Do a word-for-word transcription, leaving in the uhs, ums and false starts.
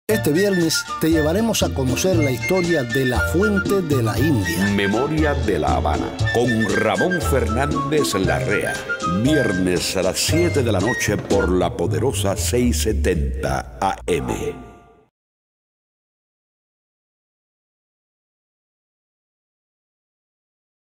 Este viernes te llevaremos a conocer la historia de la Fuente de la India. Memoria de La Habana, con Ramón Fernández Larrea. Viernes a las siete de la noche por la poderosa seiscientos setenta A M.